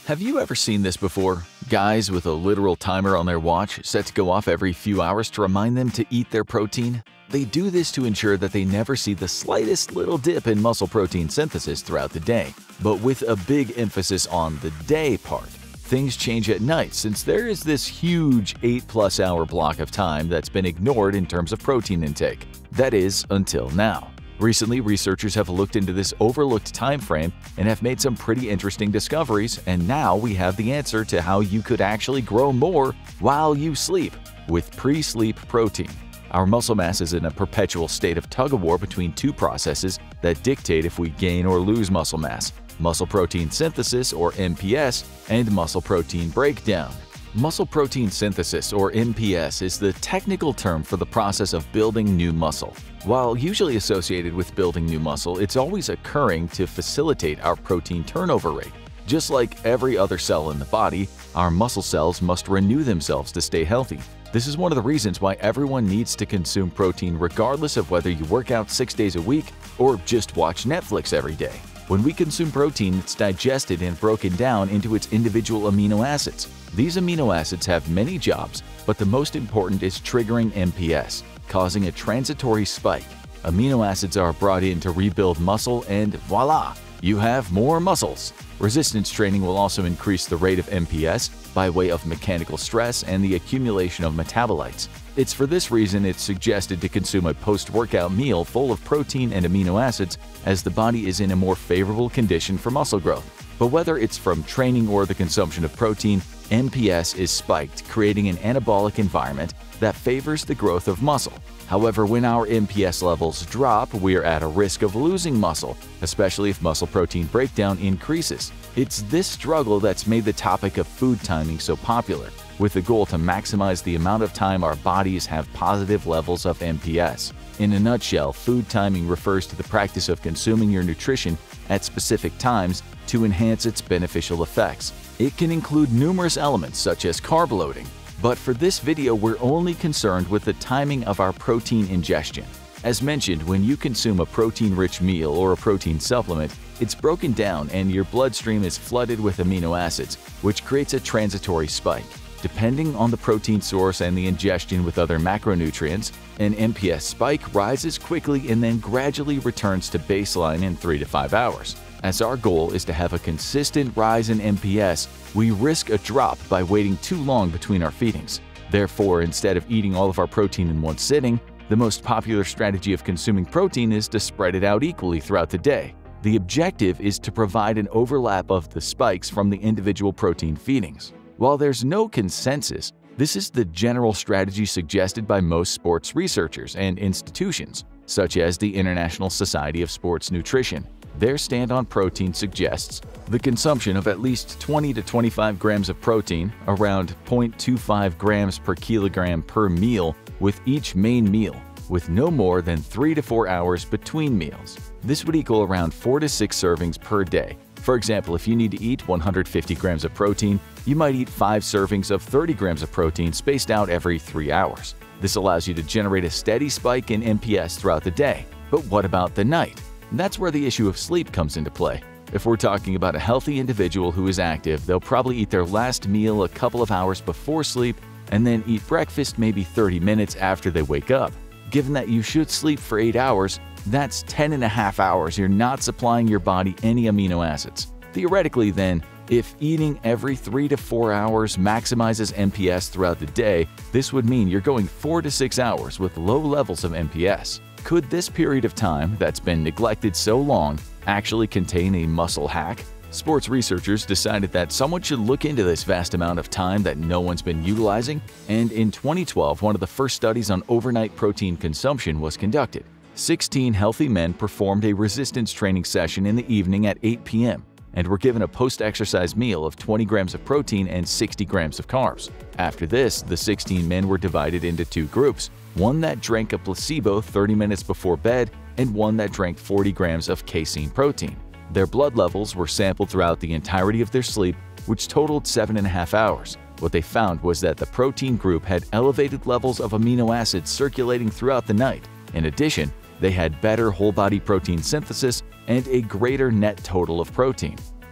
Have you ever seen this before? Guys with a literal timer on their watch set to go off every few hours to remind them to eat their protein? They do this to ensure that they never see the slightest little dip in muscle protein synthesis throughout the day. But with a big emphasis on the day part, things change at night since there is this huge 8+ hour block of time that's been ignored in terms of protein intake. That is, until now. Recently, researchers have looked into this overlooked time frame and have made some pretty interesting discoveries, and now we have the answer to how you could actually grow more while you sleep with pre-sleep protein. Our muscle mass is in a perpetual state of tug-of-war between two processes that dictate if we gain or lose muscle mass: muscle protein synthesis, or MPS, and muscle protein breakdown. Muscle protein synthesis, or MPS, is the technical term for the process of building new muscle. While usually associated with building new muscle, it's always occurring to facilitate our protein turnover rate. Just like every other cell in the body, our muscle cells must renew themselves to stay healthy. This is one of the reasons why everyone needs to consume protein regardless of whether you work out 6 days a week or just watch Netflix every day. When we consume protein, it's digested and broken down into its individual amino acids. These amino acids have many jobs, but the most important is triggering MPS, causing a transitory spike. Amino acids are brought in to rebuild muscle, and voila! You have more muscles. Resistance training will also increase the rate of MPS by way of mechanical stress and the accumulation of metabolites. It's for this reason it's suggested to consume a post-workout meal full of protein and amino acids, as the body is in a more favorable condition for muscle growth. But whether it's from training or the consumption of protein, MPS is spiked, creating an anabolic environment that favors the growth of muscle. However, when our MPS levels drop, we're at a risk of losing muscle, especially if muscle protein breakdown increases. It's this struggle that's made the topic of food timing so popular, with the goal to maximize the amount of time our bodies have positive levels of MPS. In a nutshell, food timing refers to the practice of consuming your nutrition at specific times to enhance its beneficial effects. It can include numerous elements such as carb loading, but for this video we're only concerned with the timing of our protein ingestion. As mentioned, when you consume a protein-rich meal or a protein supplement, it's broken down and your bloodstream is flooded with amino acids, which creates a transitory spike. Depending on the protein source and the ingestion with other macronutrients, an MPS spike rises quickly and then gradually returns to baseline in 3 to 5 hours. As our goal is to have a consistent rise in MPS, we risk a drop by waiting too long between our feedings. Therefore, instead of eating all of our protein in one sitting, the most popular strategy of consuming protein is to spread it out equally throughout the day. The objective is to provide an overlap of the spikes from the individual protein feedings. While there's no consensus, this is the general strategy suggested by most sports researchers and institutions, such as the International Society of Sports Nutrition. Their stand on protein suggests the consumption of at least 20 to 25 grams of protein, around 0.25 grams per kilogram per meal with each main meal, with no more than 3 to 4 hours between meals. This would equal around 4 to 6 servings per day. For example, if you need to eat 150 grams of protein, you might eat 5 servings of 30 grams of protein spaced out every 3 hours. This allows you to generate a steady spike in MPS throughout the day. But what about the night? That's where the issue of sleep comes into play. If we're talking about a healthy individual who is active, they'll probably eat their last meal a couple of hours before sleep and then eat breakfast maybe 30 minutes after they wake up. Given that you should sleep for 8 hours, that's 10.5 hours you're not supplying your body any amino acids. Theoretically then, if eating every 3 to 4 hours maximizes MPS throughout the day, this would mean you're going 4 to 6 hours with low levels of MPS. Could this period of time that's been neglected so long actually contain a muscle hack? Sports researchers decided that someone should look into this vast amount of time that no one's been utilizing, and in 2012, one of the first studies on overnight protein consumption was conducted. 16 healthy men performed a resistance training session in the evening at 8 p.m. and were given a post-exercise meal of 20 grams of protein and 60 grams of carbs. After this, the 16 men were divided into 2 groups, one that drank a placebo 30 minutes before bed and one that drank 40 grams of casein protein. Their blood levels were sampled throughout the entirety of their sleep, which totaled 7.5 hours. What they found was that the protein group had elevated levels of amino acids circulating throughout the night. In addition, they had better whole-body protein synthesis and a greater net total of protein.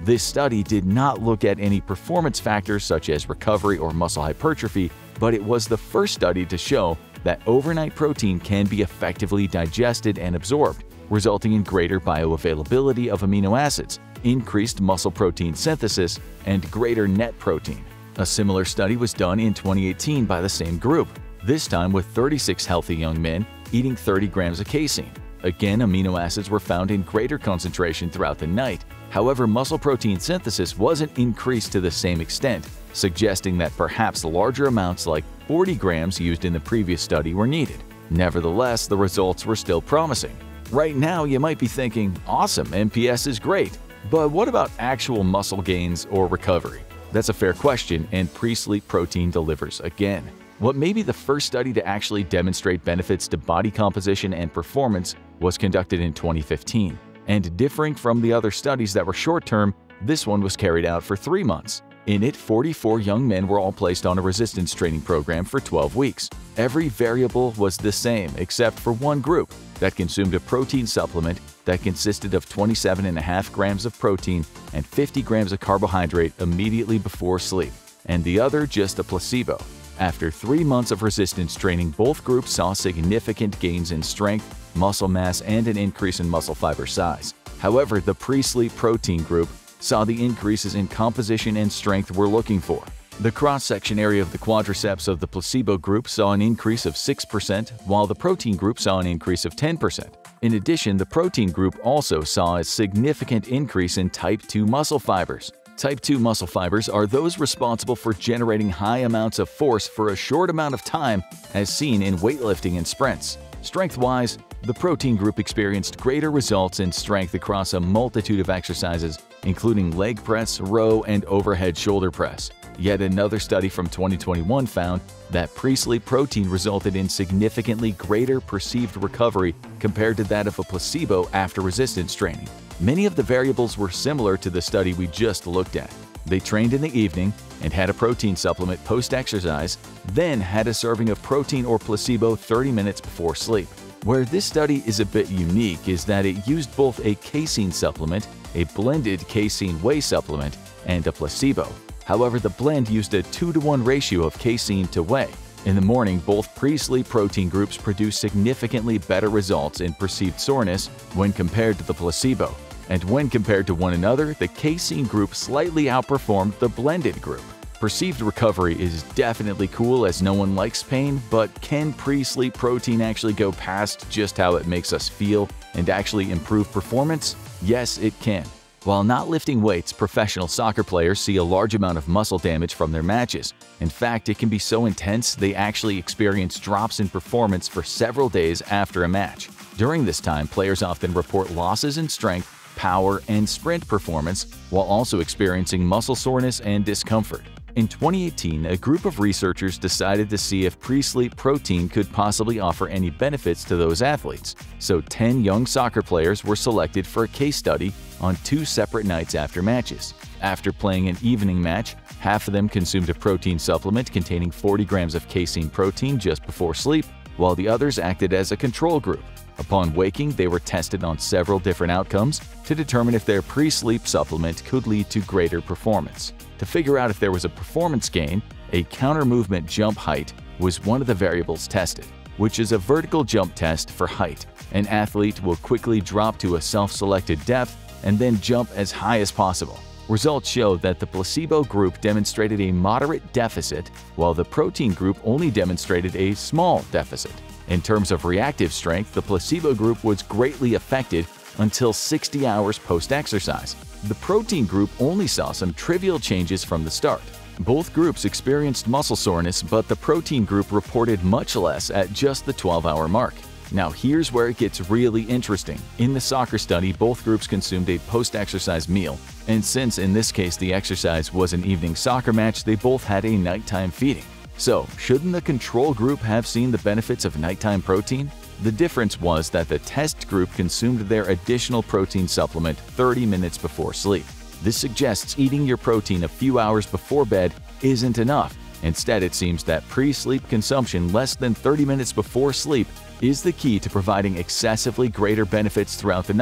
This study did not look at any performance factors such as recovery or muscle hypertrophy, but it was the first study to show that overnight protein can be effectively digested and absorbed, resulting in greater bioavailability of amino acids, increased muscle protein synthesis, and greater net protein. A similar study was done in 2018 by the same group, this time with 36 healthy young men eating 30 grams of casein. Again, amino acids were found in greater concentration throughout the night. However, muscle protein synthesis wasn't increased to the same extent, suggesting that perhaps larger amounts like 40 grams used in the previous study were needed. Nevertheless, the results were still promising. Right now, you might be thinking, awesome, MPS is great, but what about actual muscle gains or recovery? That's a fair question, and pre-sleep protein delivers again. What may be the first study to actually demonstrate benefits to body composition and performance was conducted in 2015, and differing from the other studies that were short-term, this one was carried out for 3 months. In it, 44 young men were all placed on a resistance training program for 12 weeks. Every variable was the same except for one group that consumed a protein supplement that consisted of 27.5 grams of protein and 50 grams of carbohydrate immediately before sleep, and the other just a placebo. After 3 months of resistance training, both groups saw significant gains in strength, muscle mass, and an increase in muscle fiber size. However, the pre-sleep protein group saw the increases in composition and strength we're looking for. The cross-section area of the quadriceps of the placebo group saw an increase of 6%, while the protein group saw an increase of 10%. In addition, the protein group also saw a significant increase in type 2 muscle fibers. Type 2 muscle fibers are those responsible for generating high amounts of force for a short amount of time, as seen in weightlifting and sprints. Strength-wise, the protein group experienced greater results in strength across a multitude of exercises, including leg press, row, and overhead shoulder press. Yet another study from 2021 found that pre-sleep protein resulted in significantly greater perceived recovery compared to that of a placebo after resistance training. Many of the variables were similar to the study we just looked at. They trained in the evening and had a protein supplement post-exercise, then had a serving of protein or placebo 30 minutes before sleep. Where this study is a bit unique is that it used both a casein supplement, a blended casein whey supplement, and a placebo. However, the blend used a 2-to-1 ratio of casein to whey. In the morning, both pre-sleep protein groups produced significantly better results in perceived soreness when compared to the placebo. And when compared to one another, the casein group slightly outperformed the blended group. Perceived recovery is definitely cool as no one likes pain, but can pre-sleep protein actually go past just how it makes us feel and actually improve performance? Yes, it can. While not lifting weights, professional soccer players see a large amount of muscle damage from their matches. In fact, it can be so intense they actually experience drops in performance for several days after a match. During this time, players often report losses in strength, power, and sprint performance, while also experiencing muscle soreness and discomfort. In 2018, a group of researchers decided to see if pre-sleep protein could possibly offer any benefits to those athletes. So 10 young soccer players were selected for a case study on 2 separate nights after matches. After playing an evening match, half of them consumed a protein supplement containing 40 grams of casein protein just before sleep, while the others acted as a control group. Upon waking, they were tested on several different outcomes to determine if their pre-sleep supplement could lead to greater performance. To figure out if there was a performance gain, a counter-movement jump height was one of the variables tested, which is a vertical jump test for height. An athlete will quickly drop to a self-selected depth and then jump as high as possible. Results show that the placebo group demonstrated a moderate deficit, while the protein group only demonstrated a small deficit. In terms of reactive strength, the placebo group was greatly affected until 60 hours post-exercise. The protein group only saw some trivial changes from the start. Both groups experienced muscle soreness, but the protein group reported much less at just the 12-hour mark. Now here's where it gets really interesting. In the soccer study, both groups consumed a post-exercise meal, and since in this case the exercise was an evening soccer match, they both had a nighttime feeding. So, shouldn't the control group have seen the benefits of nighttime protein? The difference was that the test group consumed their additional protein supplement 30 minutes before sleep. This suggests eating your protein a few hours before bed isn't enough. Instead, it seems that pre-sleep consumption less than 30 minutes before sleep is the key to providing excessively greater benefits throughout the night.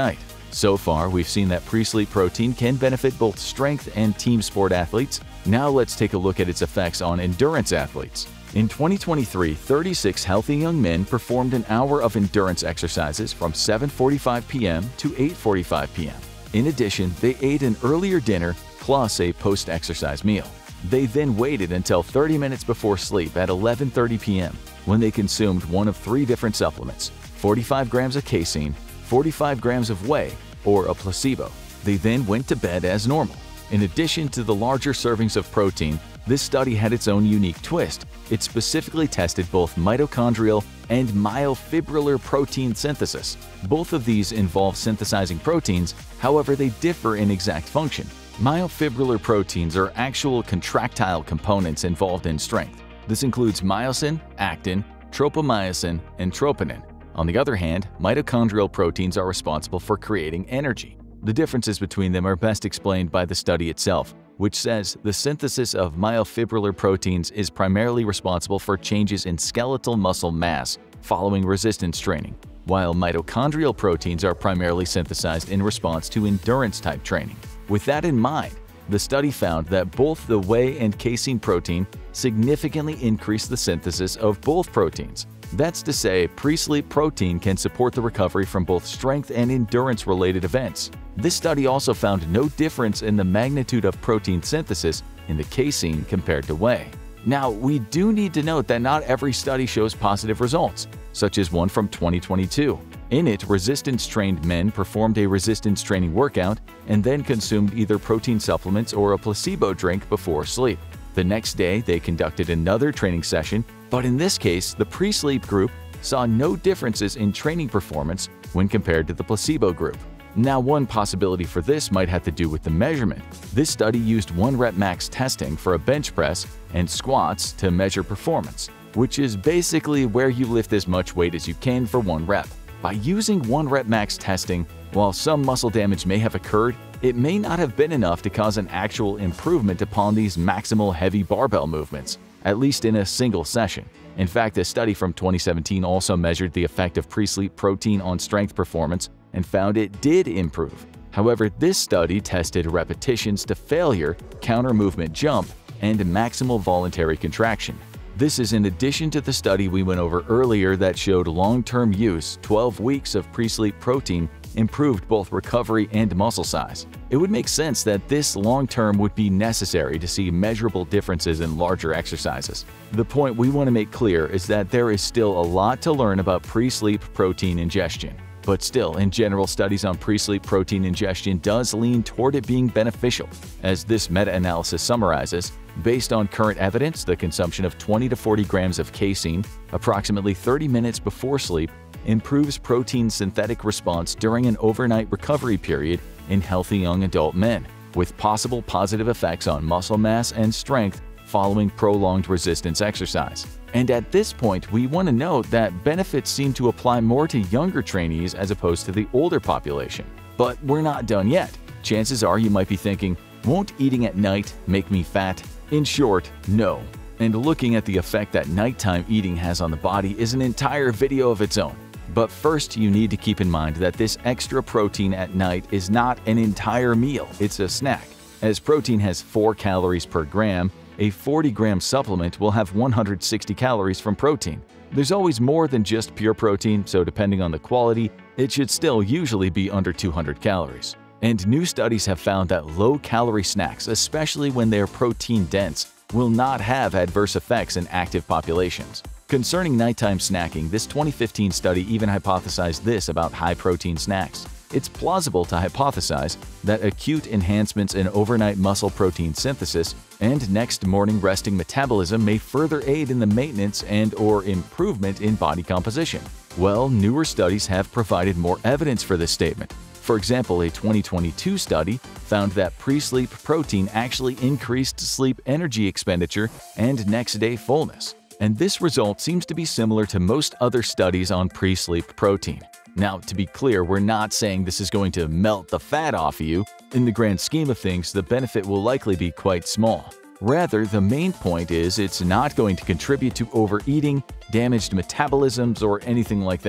So far, we've seen that pre-sleep protein can benefit both strength and team sport athletes. Now let's take a look at its effects on endurance athletes. In 2023, 36 healthy young men performed an hour of endurance exercises from 7:45 p.m. to 8:45 p.m. In addition, they ate an earlier dinner plus a post-exercise meal. They then waited until 30 minutes before sleep at 11:30 p.m. when they consumed one of 3 different supplements: 45 grams of casein, 45 grams of whey, or a placebo. They then went to bed as normal. In addition to the larger servings of protein, this study had its own unique twist. It specifically tested both mitochondrial and myofibrillar protein synthesis. Both of these involve synthesizing proteins, however they differ in exact function. Myofibrillar proteins are actual contractile components involved in strength. This includes myosin, actin, tropomyosin, and troponin. On the other hand, mitochondrial proteins are responsible for creating energy. The differences between them are best explained by the study itself, which says the synthesis of myofibrillar proteins is primarily responsible for changes in skeletal muscle mass following resistance training, while mitochondrial proteins are primarily synthesized in response to endurance-type training. With that in mind, the study found that both the whey and casein protein significantly increase the synthesis of both proteins. That's to say, pre-sleep protein can support the recovery from both strength and endurance-related events. This study also found no difference in the magnitude of protein synthesis in the casein compared to whey. Now, we do need to note that not every study shows positive results, such as one from 2022. In it, resistance-trained men performed a resistance training workout and then consumed either protein supplements or a placebo drink before sleep. The next day, they conducted another training session, but in this case, the pre-sleep group saw no differences in training performance when compared to the placebo group. Now, one possibility for this might have to do with the measurement. This study used 1-rep max testing for a bench press and squats to measure performance, which is basically where you lift as much weight as you can for 1 rep. By using 1-rep max testing, while some muscle damage may have occurred, it may not have been enough to cause an actual improvement upon these maximal heavy barbell movements, at least in a single session. In fact, a study from 2017 also measured the effect of pre-sleep protein on strength performance and found it did improve. However, this study tested repetitions to failure, counter-movement jump, and maximal voluntary contraction. This is in addition to the study we went over earlier that showed long-term use, 12 weeks of pre-sleep protein improved both recovery and muscle size. It would make sense that this long-term would be necessary to see measurable differences in larger exercises. The point we want to make clear is that there is still a lot to learn about pre-sleep protein ingestion. But still, in general, studies on pre-sleep protein ingestion does lean toward it being beneficial. As this meta-analysis summarizes, based on current evidence, the consumption of 20 to 40 grams of casein approximately 30 minutes before sleep improves protein synthetic response during an overnight recovery period in healthy young adult men, with possible positive effects on muscle mass and strength following prolonged resistance exercise. And at this point, we want to note that benefits seem to apply more to younger trainees as opposed to the older population. But we're not done yet. Chances are you might be thinking, won't eating at night make me fat? In short, no. And looking at the effect that nighttime eating has on the body is an entire video of its own. But first, you need to keep in mind that this extra protein at night is not an entire meal, it's a snack. As protein has 4 calories per gram, a 40-gram supplement will have 160 calories from protein. There's always more than just pure protein, so depending on the quality, it should still usually be under 200 calories. And new studies have found that low-calorie snacks, especially when they are protein-dense, will not have adverse effects in active populations. Concerning nighttime snacking, this 2015 study even hypothesized this about high-protein snacks. It's plausible to hypothesize that acute enhancements in overnight muscle protein synthesis and next morning resting metabolism may further aid in the maintenance and/or improvement in body composition. Well, newer studies have provided more evidence for this statement. For example, a 2022 study found that pre-sleep protein actually increased sleep energy expenditure and next-day fullness. And this result seems to be similar to most other studies on pre-sleep protein. Now, to be clear, we're not saying this is going to melt the fat off you. In the grand scheme of things, the benefit will likely be quite small. Rather, the main point is it's not going to contribute to overeating, damaged metabolisms, or anything like that.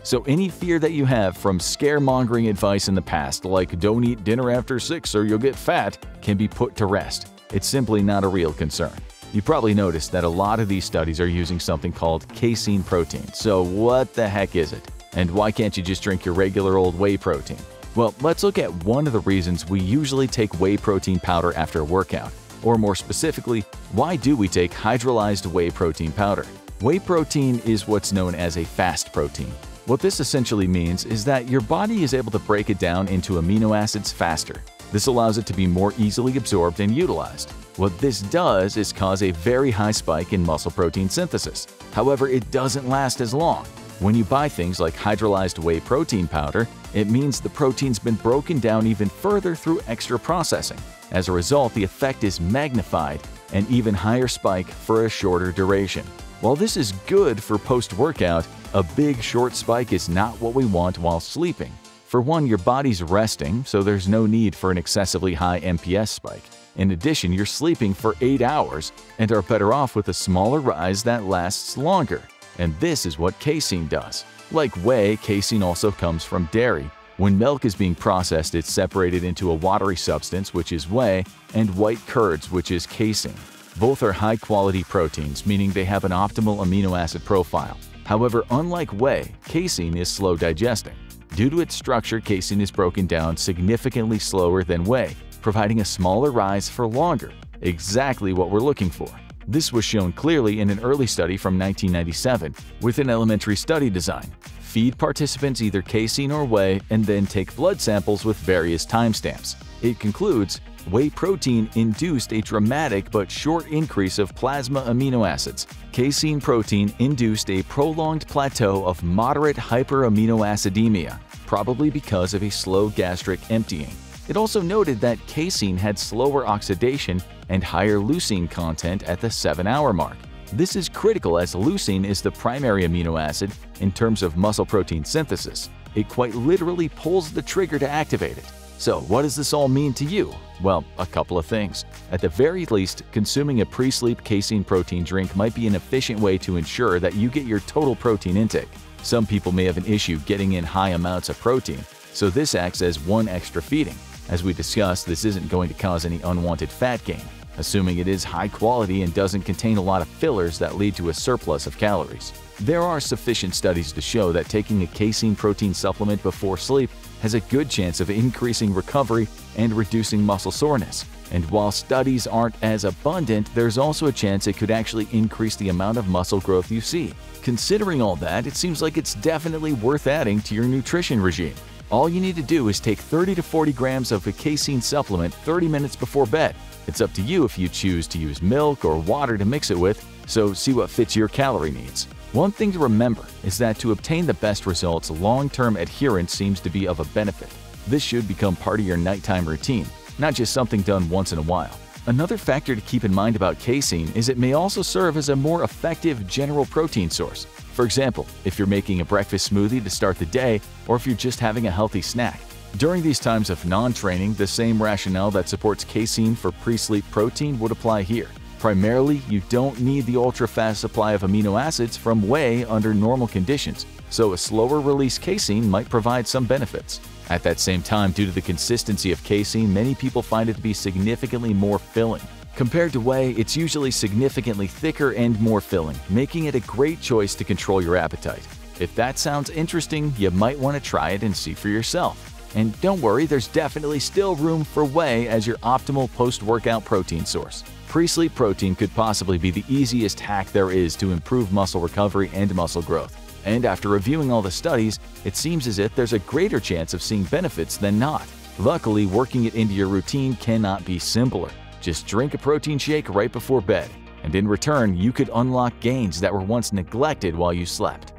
So any fear that you have from scaremongering advice in the past, like don't eat dinner after 6 or you'll get fat, can be put to rest. It's simply not a real concern. You probably noticed that a lot of these studies are using something called casein protein. So what the heck is it? And why can't you just drink your regular old whey protein? Well, let's look at one of the reasons we usually take whey protein powder after a workout. Or more specifically, why do we take hydrolyzed whey protein powder? Whey protein is what's known as a fast protein. What this essentially means is that your body is able to break it down into amino acids faster. This allows it to be more easily absorbed and utilized. What this does is cause a very high spike in muscle protein synthesis. However, it doesn't last as long. When you buy things like hydrolyzed whey protein powder, it means the protein's been broken down even further through extra processing. As a result, the effect is magnified, an even higher spike for a shorter duration. While this is good for post-workout, a big short spike is not what we want while sleeping. For one, your body's resting, so there's no need for an excessively high MPS spike. In addition, you're sleeping for 8 hours and are better off with a smaller rise that lasts longer. And this is what casein does. Like whey, casein also comes from dairy. When milk is being processed, it's separated into a watery substance, which is whey, and white curds, which is casein. Both are high-quality proteins, meaning they have an optimal amino acid profile. However, unlike whey, casein is slow digesting. Due to its structure, casein is broken down significantly slower than whey, providing a smaller rise for longer, exactly what we're looking for. This was shown clearly in an early study from 1997 with an elementary study design. Feed participants either casein or whey and then take blood samples with various timestamps. It concludes, whey protein induced a dramatic but short increase of plasma amino acids. Casein protein induced a prolonged plateau of moderate hyperaminoacidemia, probably because of a slow gastric emptying. It also noted that casein had slower oxidation and higher leucine content at the 7-hour mark. This is critical as leucine is the primary amino acid in terms of muscle protein synthesis. It quite literally pulls the trigger to activate it. So what does this all mean to you? Well, a couple of things. At the very least, consuming a pre-sleep casein protein drink might be an efficient way to ensure that you get your total protein intake. Some people may have an issue getting in high amounts of protein, so this acts as one extra feeding. As we discussed, this isn't going to cause any unwanted fat gain, assuming it is high quality and doesn't contain a lot of fillers that lead to a surplus of calories. There are sufficient studies to show that taking a casein protein supplement before sleep has a good chance of increasing recovery and reducing muscle soreness. And while studies aren't as abundant, there's also a chance it could actually increase the amount of muscle growth you see. Considering all that, it seems like it's definitely worth adding to your nutrition regime. All you need to do is take 30 to 40 grams of a casein supplement 30 minutes before bed. It's up to you if you choose to use milk or water to mix it with, so see what fits your calorie needs. One thing to remember is that to obtain the best results, long-term adherence seems to be of a benefit. This should become part of your nighttime routine, not just something done once in a while. Another factor to keep in mind about casein is it may also serve as a more effective general protein source. For example, if you're making a breakfast smoothie to start the day, or if you're just having a healthy snack. During these times of non-training, the same rationale that supports casein for pre-sleep protein would apply here. Primarily, you don't need the ultra-fast supply of amino acids from whey under normal conditions, so a slower release casein might provide some benefits. At that same time, due to the consistency of casein, many people find it to be significantly more filling. Compared to whey, it's usually significantly thicker and more filling, making it a great choice to control your appetite. If that sounds interesting, you might want to try it and see for yourself. And don't worry, there's definitely still room for whey as your optimal post-workout protein source. Pre-sleep protein could possibly be the easiest hack there is to improve muscle recovery and muscle growth. And after reviewing all the studies, it seems as if there's a greater chance of seeing benefits than not. Luckily, working it into your routine cannot be simpler. Just drink a protein shake right before bed, and in return, you could unlock gains that were once neglected while you slept.